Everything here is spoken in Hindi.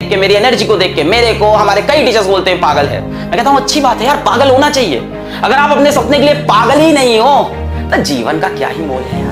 देख के, मेरी एनर्जी को देख के मेरे को हमारे कई टीचर्स बोलते हैं पागल है। मैं कहता हूं अच्छी बात है यार, पागल होना चाहिए। अगर आप अपने सपने के लिए पागल ही नहीं हो तो जीवन का क्या ही मोल है।